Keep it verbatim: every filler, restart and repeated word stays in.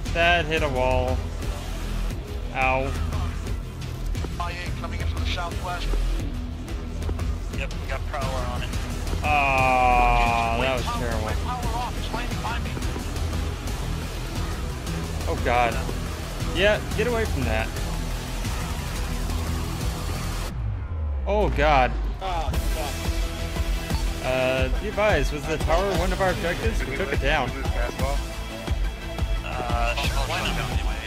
That hit a wall. Ow. I A coming in from the southwest. Yep, we got Prowler on it. Ah, that was power, terrible. wait, power off. It's landing behind me. Oh god. Yeah, get away from that. Oh god. Oh, fuck. Uh, be advised, was the tower one of our objectives? We took it down. Uh, sure, why not?